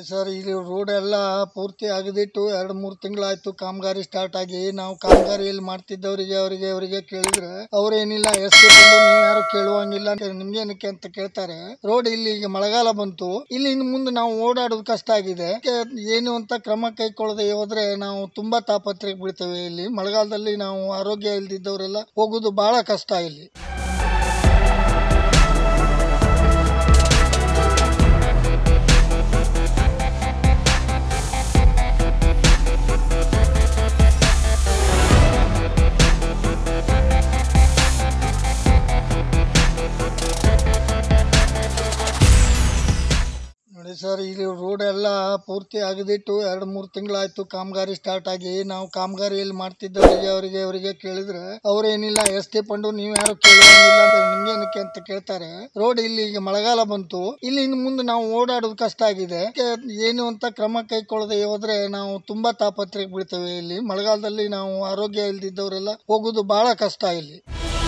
Sir, ಇಲ್ಲಿ road ಎಲ್ಲ ಪೂರ್ತಿ ಅಗದಿಟ್ಟು 2-3 ತಿಂಗಳಾಯ್ತು ಕಾಮಗಾರಿ ಸ್ಟಾರ್ಟ್ ಆಗಿ. ನಾವು ಕಾಮಗಾರಿಯಲ್ಲಿ ಮಾಡ್ತಿದ್ದವರಿಗೆ ಕೇಳಿದ್ರೆ ಅವ್ರೇನಿಲ್ಲ ಎಸ್ಟಿ ಬಂದು ನೀವು ಯಾರು ಕೇಳುವಂಗಿಲ್ಲ, ನಿಮ್ಗೆ ಏನಕ್ಕೆ ಅಂತ ಕೇಳ್ತಾರೆ. ರೋಡ್ ಇಲ್ಲಿ ಈಗ ಮಳೆಗಾಲ ಬಂತು, ಇಲ್ಲಿ ಇನ್ನು ಮುಂದೆ ನಾವು ಓಡಾಡೋದು ಕಷ್ಟ ಆಗಿದೆ. ಏನು ಅಂತ ಕ್ರಮ ಕೈಗೊಳ್ಳದೆ ಹೋದ್ರೆ ನಾವು ತುಂಬಾ ತಾಪತ್ರೆಗೆ ಬೀಳ್ತೇವೆ. ಇಲ್ಲಿ ಮಳೆಗಾಲದಲ್ಲಿ ನಾವು ಆರೋಗ್ಯ ಇಲ್ದಿದ್ದವರೆಲ್ಲ ಹೋಗುದು ಬಹಳ ಕಷ್ಟ ಇಲ್ಲಿ. ಸರ್, ಇಲ್ಲಿ ರೋಡ್ ಎಲ್ಲ ಪೂರ್ತಿ ಅಗದಿಟ್ಟು 2-3 ತಿಂಗಳಾಯ್ತು ಕಾಮಗಾರಿ ಸ್ಟಾರ್ಟ್ ಆಗಿ. ನಾವು ಕಾಮಗಾರಿಯಲ್ಲಿ ಮಾಡ್ತಿದ್ದವರಿಗೆ ಕೇಳಿದ್ರೆ ಅವ್ರೇನಿಲ್ಲ ಎಸ್ಟಿ ಬಂದು ನೀವು ಯಾರು ಕೇಳುವಂಗಿಲ್ಲ, ನಿಮ್ಗೆ ಏನಕ್ಕೆ ಅಂತ ಕೇಳ್ತಾರೆ. ರೋಡ್ ಇಲ್ಲಿ ಈಗ ಮಳೆಗಾಲ ಬಂತು, ಇಲ್ಲಿ ಇನ್ನು ಮುಂದೆ ನಾವು ಓಡಾಡೋದು ಕಷ್ಟ ಆಗಿದೆ. ಏನು ಅಂತ ಕ್ರಮ ಕೈಗೊಳ್ಳದೆ ಹೋದ್ರೆ ನಾವು ತುಂಬಾ ತಾಪತ್ರೆಗೆ ಬೀಳ್ತೇವೆ. ಇಲ್ಲಿ ಮಳೆಗಾಲದಲ್ಲಿ ನಾವು ಆರೋಗ್ಯ ಇಲ್ದಿದ್ದವರೆಲ್ಲ ಹೋಗುದು ಬಹಳ ಕಷ್ಟ ಇಲ್ಲಿ.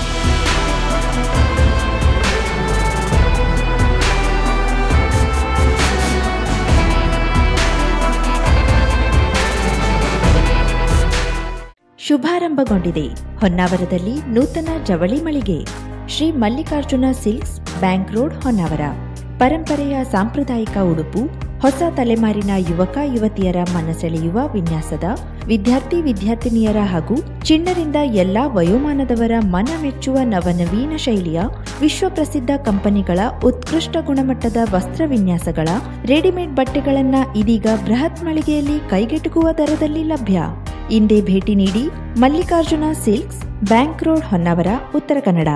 ಶುಭಾರಂಭಗೊಂಡಿದೆ ಹೊನ್ನಾವರದಲ್ಲಿ ನೂತನ ಜವಳಿ ಮಳಿಗೆ. Shri Mallikarjuna silks, bank road, Honnavar. ಪರಂಪರೆಯ ಸಾಂಪ್ರದಾಯಿಕ ಉಡುಪು, ಹೊಸ ತಲೆಮಾರಿನ ಯುವಕ ಯುವತಿಯರ ಮನಸೆಳೆಯುವ ವಿನ್ಯಾಸದ, ವಿದ್ಯಾರ್ಥಿನಿಯರ ಹಾಗೂ ಚಿಣ್ಣರಿಂದ ಎಲ್ಲಾ ವಯೋಮಾನದವರ ಮನ ಮೆಚ್ಚುವ ನವನವೀನ ಶೈಲಿಯ ವಿಶ್ವಪ್ರಸಿದ್ಧ ಕಂಪನಿಗಳ ಉತ್ಕೃಷ್ಟ ಗುಣಮಟ್ಟದ ವಸ್ತ್ರ ವಿನ್ಯಾಸಗಳ ರೆಡಿಮೇಡ್ ಬಟ್ಟೆಗಳನ್ನ ಇದೀಗ ಬೃಹತ್ ಮಳಿಗೆಯಲ್ಲಿ ಕೈಗೆಟುಕುವ ದರದಲ್ಲಿ ಲಭ್ಯ. ಇಂದೇ ಭೇಟಿ ನೀಡಿ Mallikarjuna silks, bank road, Honnavar, Uttara Kannada.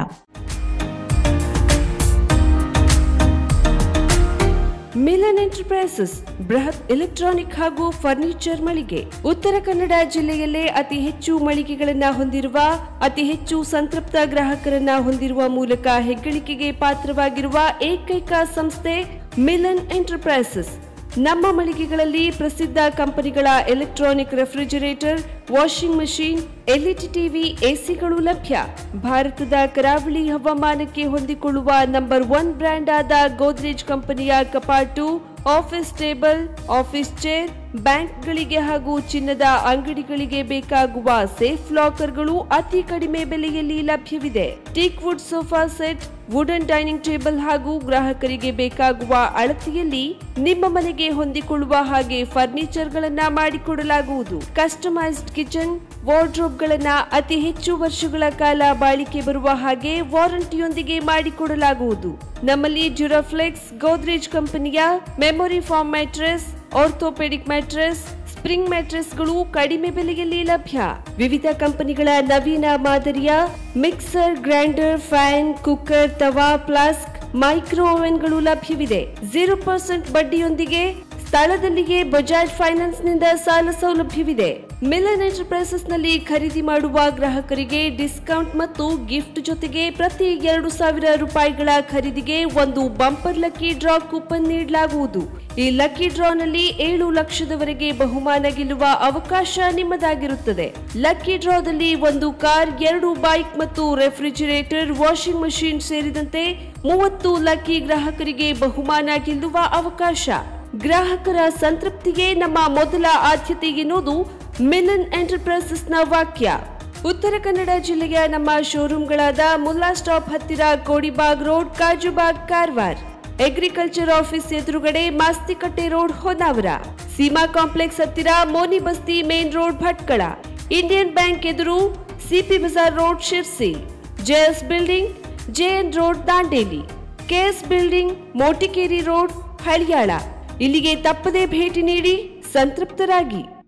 Milan enterprises ಬೃಹತ್ ಎಲೆಕ್ಟ್ರಾನಿಕ್ ಹಾಗೂ ಫರ್ನಿಚರ್ ಮಳಿಗೆ. ಉತ್ತರ ಕನ್ನಡ ಜಿಲ್ಲೆಯಲ್ಲೇ ಅತಿ ಹೆಚ್ಚು ಮಳಿಗೆಗಳನ್ನ ಹೊಂದಿರುವ, ಅತಿ ಹೆಚ್ಚು ಸಂತೃಪ್ತ ಗ್ರಾಹಕರನ್ನ ಹೊಂದಿರುವ ಮೂಲಕ ಹೆಗ್ಗಳಿಕೆಗೆ ಪಾತ್ರವಾಗಿರುವ ಏಕೈಕ ಸಂಸ್ಥೆ ಮಿಲನ್ ಎಂಟರ್ಪ್ರೈಸಸ್. ನಮ್ಮ ಮಳಿಗೆಗಳಲ್ಲಿ ಪ್ರಸಿದ್ಧ ಕಂಪನಿಗಳ electronic refrigerator, washing machine, LED TV, ಎಸಿಗಳು ಲಭ್ಯ. ಭಾರತದ ಕರಾವಳಿ ಹವಾಮಾನಕ್ಕೆ ಹೊಂದಿಕೊಳ್ಳುವ ನಂಬರ್ 1 ಬ್ರ್ಯಾಂಡ್ ಆದ ಗೋದ್ರೇಜ್ ಕಂಪನಿಯ ಕಪಾಟು, ಆಫೀಸ್ ಟೇಬಲ್, ಆಫೀಸ್ ಚೇರ್, ಬ್ಯಾಂಕ್ಗಳಿಗೆ ಹಾಗೂ ಚಿನ್ನದ ಅಂಗಡಿಗಳಿಗೆ ಬೇಕಾಗುವ ಸೇಫ್ ಲಾಕರ್ಗಳು ಅತಿ ಕಡಿಮೆ ಬೆಲೆಯಲ್ಲಿ ಲಭ್ಯವಿದೆ. Teak wood sofa set, wooden dining table ಹಾಗೂ ಗ್ರಾಹಕರಿಗೆ ಬೇಕಾಗುವ ಅಳತೆಯಲ್ಲಿ ನಿಮ್ಮ ಮನೆಗೆ ಹೊಂದಿಕೊಳ್ಳುವ ಹಾಗೆ ಫರ್ನಿಚರ್ ಗಳನ್ನ ಮಾಡಿಕೊಡಲಾಗುವುದು. ಕಸ್ಟಮೈಸ್ಡ್ ಕಿಚನ್, ವಾರ್ಡ್ರೋಬ್ ಗಳನ್ನ ಅತಿ ಹೆಚ್ಚು ವರ್ಷಗಳ ಕಾಲ ಬಾಳಿಕೆ ಬರುವ ಹಾಗೆ ವಾರಂಟಿಯೊಂದಿಗೆ ಮಾಡಿಕೊಡಲಾಗುವುದು. ನಮ್ಮಲ್ಲಿ ಡ್ಯೂರಾಫ್ಲೆಕ್ಸ್, ಗೋದ್ರೇಜ್ ಕಂಪನಿಯ memory foam mattress, orthopaedic mattress, spring ಮ್ಯಾಟ್ರೆಸ್ಗಳು ಕಡಿಮೆ ಬೆಲೆಯಲ್ಲಿ ಲಭ್ಯ. ವಿವಿಧ ಕಂಪನಿಗಳ ನವೀನ ಮಾದರಿಯ ಮಿಕ್ಸರ್, ಗ್ರೈಂಡರ್, ಫ್ಯಾನ್, ಕುಕ್ಕರ್, ತವಾ, ಫ್ಲಾಸ್ಕ್, ಮೈಕ್ರೋ ಓವೆನ್ಗಳು ಲಭ್ಯವಿದೆ. 0% ಬಡ್ಡಿಯೊಂದಿಗೆ ಸ್ಥಳದಲ್ಲಿಯೇ ಬಜಾಜ್ ಫೈನಾನ್ಸ್ ನಿಂದ ಸಾಲ ಸೌಲಭ್ಯವಿದೆ. ಮಿಲನ್ ಎಂಟರ್ಪ್ರೈಸಸ್ ನಲ್ಲಿ ಖರೀದಿ ಮಾಡುವ ಗ್ರಾಹಕರಿಗೆ ಡಿಸ್ಕೌಂಟ್ ಮತ್ತು ಗಿಫ್ಟ್ ಜೊತೆಗೆ ಪ್ರತಿ 2,000 ರೂಪಾಯಿಗಳ ಖರೀದಿಗೆ ಒಂದು ಬಂಪರ್ ಲಕ್ಕಿ ಡ್ರಾ ಕೂಪನ್ ನೀಡಲಾಗುವುದು. ಈ ಲಕ್ಕಿ ಡ್ರಾನಲ್ಲಿ 7 ಲಕ್ಷದವರೆಗೆ ಬಹುಮಾನ ಗೆಲ್ಲುವ ಅವಕಾಶ ನಿಮ್ಮದಾಗಿರುತ್ತದೆ. ಲಕ್ಕಿ ಡ್ರಾದಲ್ಲಿ 1 ಕಾರ್, 2 ಬೈಕ್ ಮತ್ತು ರೆಫ್ರಿಜರೇಟರ್, ವಾಷಿಂಗ್ ಮಷೀನ್ ಸೇರಿದಂತೆ 30 ಲಕ್ಕಿ ಗ್ರಾಹಕರಿಗೆ ಬಹುಮಾನ ಗೆಲ್ಲುವ ಅವಕಾಶ. ಗ್ರಾಹಕರ ಸಂತೃಪ್ತಿಗೆ ನಮ್ಮ ಮೊದಲ ಆದ್ಯತೆ ಎನ್ನುವುದು ಮಿಲನ್ ಎಂಟರ್ಪ್ರೈಸಸ್ ನ ವಾಕ್ಯ. ಉತ್ತರ ಕನ್ನಡ ಜಿಲ್ಲೆಯ ನಮ್ಮ ಶೋರೂಮ್ಗಳಾದ ಮುಲ್ಲಾ ಸ್ಟಾಪ್ ಹತ್ತಿರ Kodibag road, Kajubag, Karwar. Agriculture office ಎದುರುಗಡೆ ಮಾಸ್ತಿಕಟ್ಟೆ ರೋಡ್, ಹೊನ್ನಾವರ. ಸೀಮಾ ಕಾಂಪ್ಲೆಕ್ಸ್ ಹತ್ತಿರ Moni Basti main road, Bhatkal. Indian bank ಎದುರು CP Bazar road, Sirsi. JS building, JN road, Dandeli. KS building, Motikeri road, Haliyal. ಇಲ್ಲಿಗೆ ತಪ್ಪದೇ ಭೇಟಿ ನೀಡಿ ಸಂತೃಪ್ತರಾಗಿ.